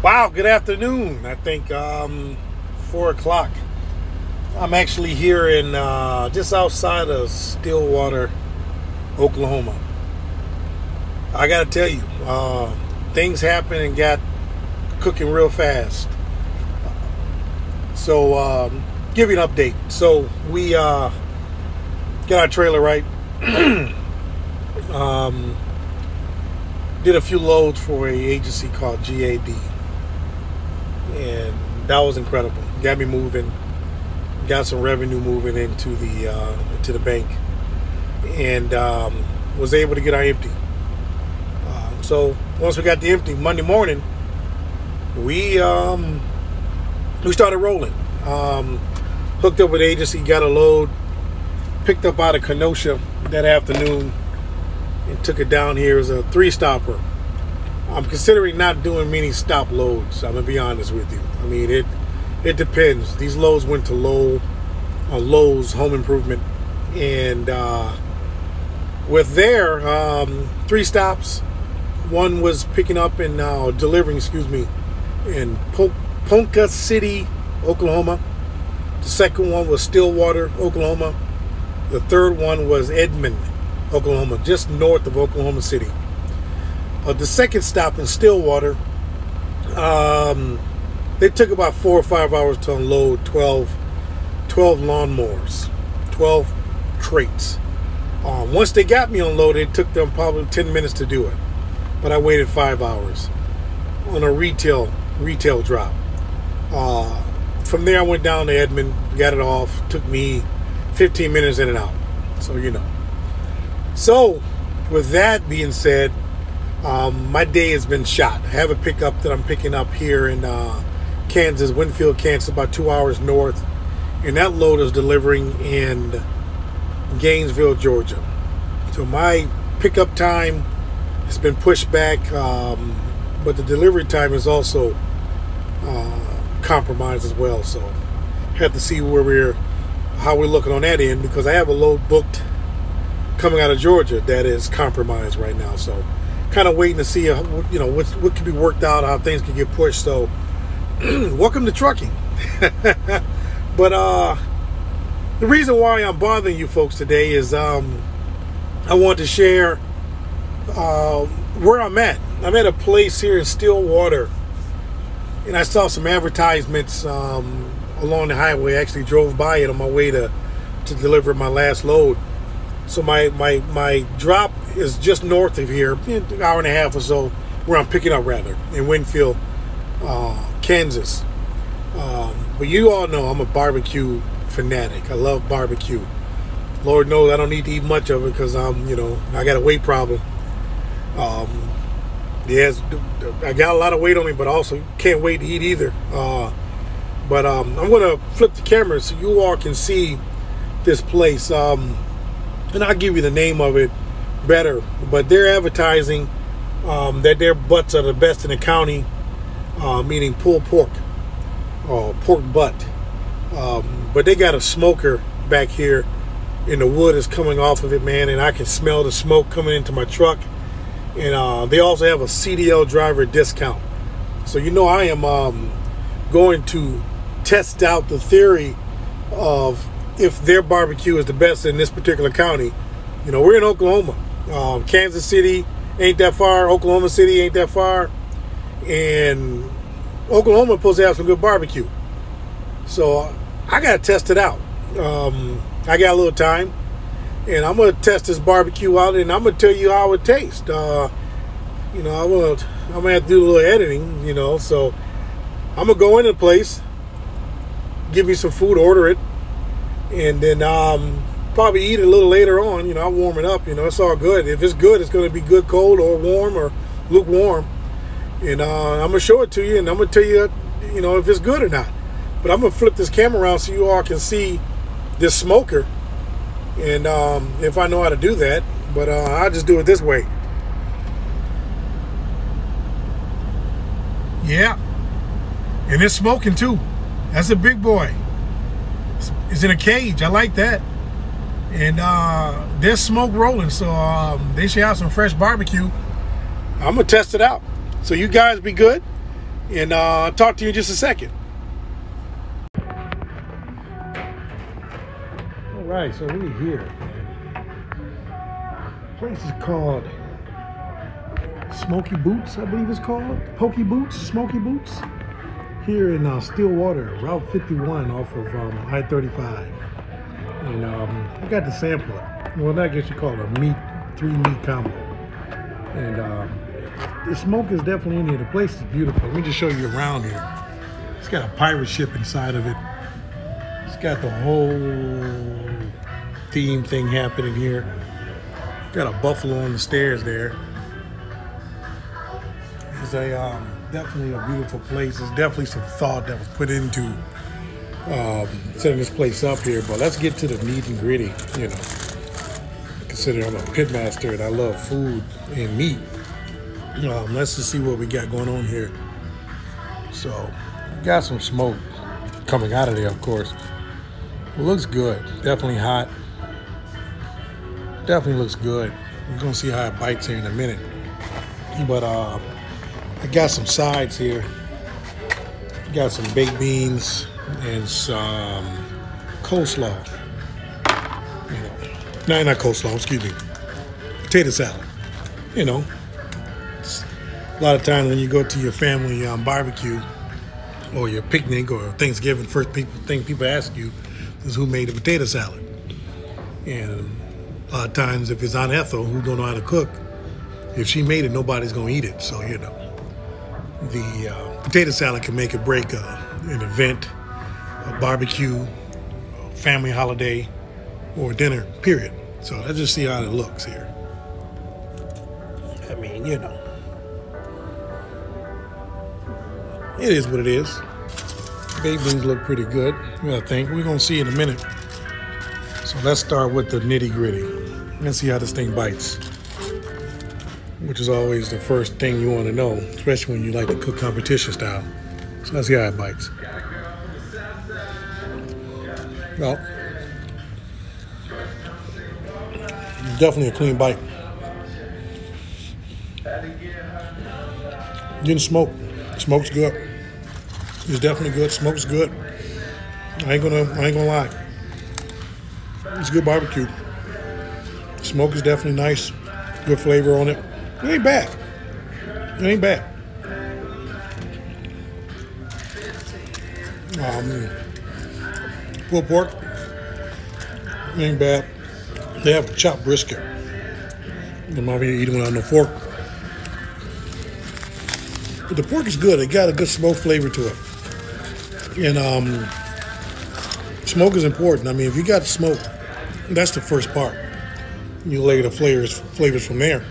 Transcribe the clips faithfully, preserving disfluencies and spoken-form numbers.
Wow, good afternoon. I think um, four o'clock. I'm actually here in uh, just outside of Stillwater, Oklahoma. I got to tell you, uh, things happened and got cooking real fast. So, um, give you an update. So, we uh, got our trailer right. um, did a few loads for a agency called G A D. And that was incredible. Got me moving. Got some revenue moving into the uh, into the bank, and um, was able to get our empty. Uh, so once we got the empty Monday morning, we um, we started rolling. Um, hooked up with the agency, got a load, picked up out of Kenosha that afternoon, and took it down here as a three stopper. I'm considering not doing many stop loads. I'm gonna be honest with you. I mean, it it depends. These loads went to Low, uh, Lowe's Home Improvement, and uh, with their um, three stops, one was picking up and uh, delivering, excuse me, in po Ponca City, Oklahoma. The second one was Stillwater, Oklahoma. The third one was Edmond, Oklahoma, just north of Oklahoma City. Uh, the second stop in Stillwater, um, they took about four or five hours to unload twelve, twelve lawnmowers, twelve crates. Uh, once they got me unloaded, it took them probably ten minutes to do it. But I waited five hours on a retail retail drop. Uh, from there, I went down to Edmond, got it off. Took me fifteen minutes in and out. So, you know. So, with that being said, Um, my day has been shot. I have a pickup that I'm picking up here in uh, Kansas, Winfield, Kansas, about two hours north. And that load is delivering in Gainesville, Georgia. So my pickup time has been pushed back, um, but the delivery time is also uh, compromised as well. So have to see where we're, how we're looking on that end, because I have a load booked coming out of Georgia that is compromised right now. So kind of waiting to see, uh, you know, what what can be worked out, how things can get pushed. So, welcome to trucking. But uh, the reason why I'm bothering you folks today is um, I want to share uh, where I'm at. I'm at a place here in Stillwater, and I saw some advertisements um, along the highway. I actually drove by it on my way to to deliver my last load. So my, my, my drop is just north of here, an hour and a half or so, where I'm picking up, rather, in Winfield, uh, Kansas. Um, but you all know I'm a barbecue fanatic. I love barbecue. Lord knows I don't need to eat much of it because I'm, you know, I got a weight problem. Um, yes, I got a lot of weight on me, but I also can't wait to eat either. Uh, but um, I'm going to flip the camera so you all can see this place. Um, And I'll give you the name of it better. But they're advertising um, that their butts are the best in the county, uh, meaning pulled pork, or pork butt. Um, but they got a smoker back here, and the wood is coming off of it, man, and I can smell the smoke coming into my truck. And uh, they also have a C D L driver discount. So you know I am um, going to test out the theory of if their barbecue is the best in this particular county. You know, we're in Oklahoma. Um, Kansas City ain't that far. Oklahoma City ain't that far. And Oklahoma is supposed to have some good barbecue. So I got to test it out. Um, I got a little time. And I'm going to test this barbecue out, and I'm going to tell you how it tastes. Uh, you know, I'm going to I'm gonna have to do a little editing, you know. So I'm going to go into the place, give me some food, order it, and then um, probably eat it a little later on. You know, I'll warm it up. You know, it's all good. If it's good, it's going to be good cold or warm or lukewarm. And uh, I'm going to show it to you, and I'm going to tell you, you know, if it's good or not. But I'm going to flip this camera around so you all can see this smoker. And um, if I know how to do that. But uh, I'll just do it this way. Yeah. And it's smoking too. That's a big boy. It's in a cage. I like that. And uh, there's smoke rolling, so um, they should have some fresh barbecue. I'm gonna test it out. So you guys be good. And uh, I'll talk to you in just a second. All right, so we're here. The place is called Smoky Boots, I believe it's called. Pokey Boots, Smoky Boots. Here in uh, Stillwater, Route fifty-one off of um, I thirty-five. And um, I got to sample it. Well, I guess you call it a meat, three meat combo. And um, the smoke is definitely in here. The place is beautiful. Let me just show you around here. It's got a pirate ship inside of it. It's got the whole theme thing happening here. Got a buffalo on the stairs there. It's a um, definitely a beautiful place. There's definitely some thought that was put into um, setting this place up here. But let's get to the meat and gritty. You know, consider I'm a pit master and I love food and meat. Um, let's just see what we got going on here. So, we got some smoke coming out of there, of course. It looks good. Definitely hot. Definitely looks good. We're gonna see how it bites here in a minute. But uh, I got some sides here. Got some baked beans and some coleslaw. You know, no, not coleslaw. Excuse me. Potato salad. You know. A lot of times when you go to your family um, barbecue or your picnic or Thanksgiving, first people, thing people ask you is who made the potato salad. And a lot of times if it's Aunt Ethel, who don't know how to cook, if she made it, nobody's going to eat it. So, you know, the uh, potato salad can make or break uh, an event, a barbecue, a family holiday, or dinner, period. So let's just see how it looks here. I mean, you know. It is what it is. Baked beans look pretty good, I think. We're going to see in a minute. So let's start with the nitty gritty. Let's see how this thing bites, which is always the first thing you want to know, especially when you like to cook competition style. So let's see how it bites. Well, definitely a clean bite. Getting smoke. Smoke's good. It's definitely good. Smoke's good. I ain't gonna I ain't gonna lie. It's good barbecue. Smoke is definitely nice. Good flavor on it. It ain't bad. It ain't bad. Um, pulled pork. It ain't bad. They have chopped brisket. I'm over here eating without no fork. But the pork is good. It got a good smoke flavor to it. And um, smoke is important. I mean, if you got smoke, that's the first part. You lay the flavors flavors from there.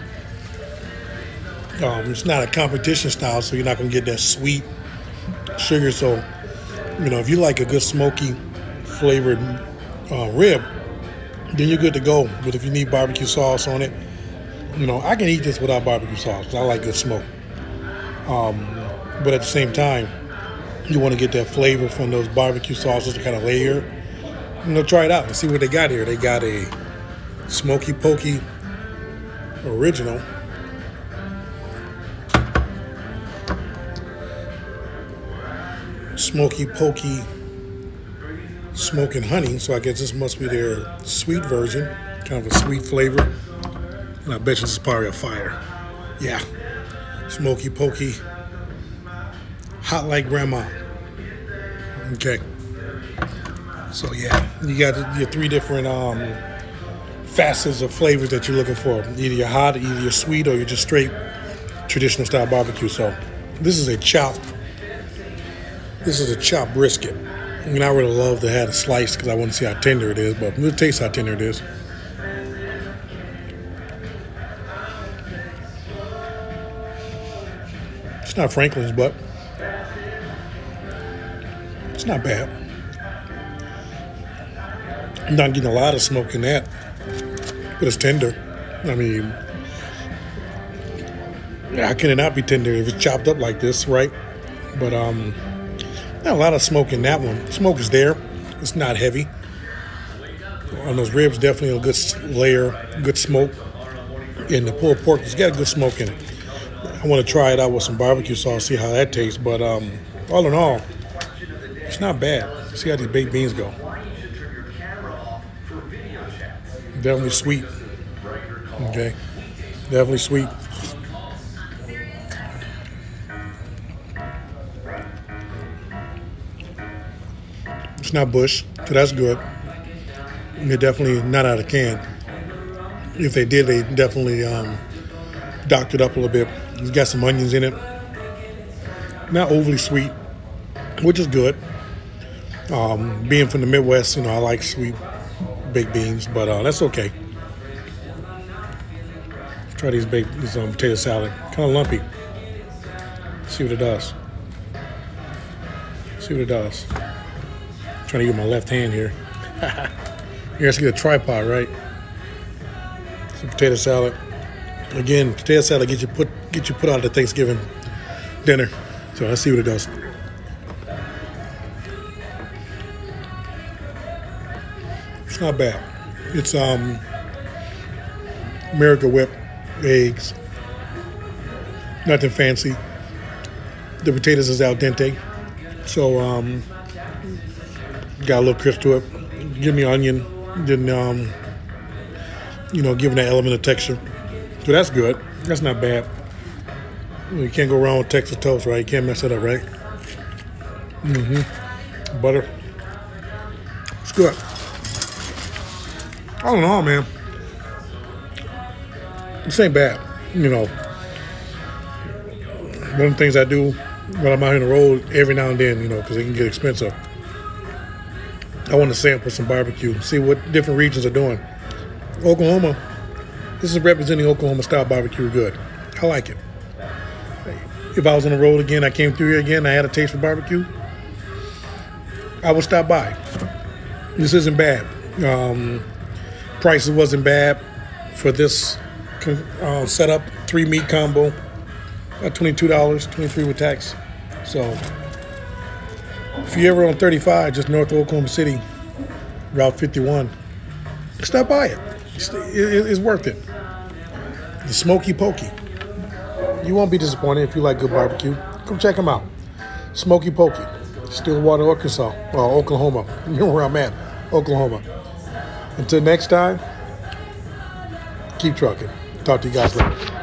Um, it's not a competition style, so you're not going to get that sweet sugar. So, you know, if you like a good smoky flavored uh, rib, then you're good to go. But if you need barbecue sauce on it, you know, I can eat this without barbecue sauce because I like good smoke. Um, but at the same time, you want to get that flavor from those barbecue sauces to kind of layer. You know, try it out and see what they got here. They got a Smoky Pokey original. Smoky Pokey Smoke and Honey. So I guess this must be their sweet version. Kind of a sweet flavor. And I bet you this is probably a fire. Yeah. Smoky Pokey, hot like grandma. Okay. So yeah, you got your three different um, facets of flavors that you're looking for. Either you're hot, either you're sweet, or you're just straight traditional style barbecue. So this is a chop. This is a chopped brisket. I mean, I would have loved to have a slice because I want to see how tender it is, but we'll taste how tender it is. It's not Franklin's, but it's not bad. I'm not getting a lot of smoke in that, but it's tender. I mean, how can it not be tender if it's chopped up like this, right? But um, not a lot of smoke in that one. Smoke is there. It's not heavy. On those ribs, definitely a good layer, good smoke. And the pulled pork, it's got a good smoke in it. I want to try it out with some barbecue sauce, see how that tastes. But um, all in all, it's not bad. See how these baked beans go. Definitely sweet. Okay, definitely sweet. It's not Bush, so that's good. They're definitely not out of can. If they did, they definitely um, docked it up a little bit. It's got some onions in it. Not overly sweet, which is good. Um, being from the Midwest, you know, I like sweet baked beans, but uh, that's okay. Let's try these baked these um, potato salad. Kind of lumpy. See what it does. See what it does. I'm trying to use my left hand here. You guys get a tripod, right? Some potato salad. Again, potato salad get you put get you put out of the Thanksgiving dinner. So let's see what it does. It's not bad. It's um America Whip, eggs. Nothing fancy. The potatoes is al dente, so um, got a little crisp to it. Give me onion, then um, you know, giving that element of texture. So that's good. That's not bad. You can't go wrong with Texas toast, right? You can't mess it up, right? Mm-hmm. Butter. It's good. I don't know, man. This ain't bad. You know, one of the things I do when I'm out here on the road every now and then, you know, because it can get expensive, I want to sample some barbecue, see what different regions are doing. Oklahoma, this is representing Oklahoma style barbecue good. I like it. If I was on the road again, I came through here again, I had a taste for barbecue, I would stop by. This isn't bad. Um, prices wasn't bad for this uh, setup, three meat combo, about twenty-two dollars, twenty-three dollars with tax. So if you're ever on thirty-five, just north of Oklahoma City, Route fifty-one, stop by it. It's, it, it's worth it. The Smoky Pokey. You won't be disappointed if you like good barbecue. Come check them out. Smoky Pokey, Stillwater, Arkansas, or Oklahoma. You know where I'm at, Oklahoma. Until next time, keep trucking. Talk to you guys later.